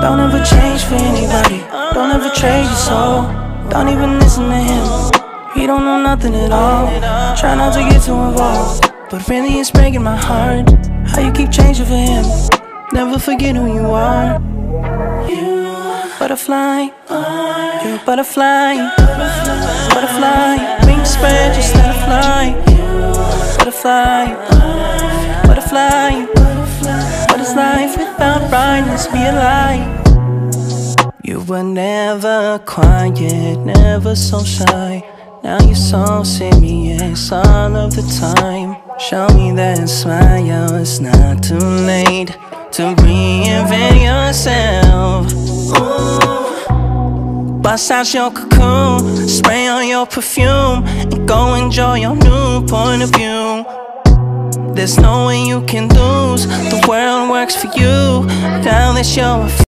Don't ever change for anybody. Don't ever trade your soul. Don't even listen to him. He don't know nothing at all. Try not to get too involved, but really it's breaking my heart how you keep changing for him. Never forget who you are. You butterfly, you're a butterfly. Butterfly, wings spread, just let it fly. Butterfly, butterfly. What is life without brightness? Be a light. You were never quiet, never so shy. Now you're so serious all of the time. Show me that smile, it's not too late to reinvent yourself. Ooh. Bust out your cocoon, spray on your perfume, and go enjoy your new point of view. There's no way you can lose, the world works for you. Now that you're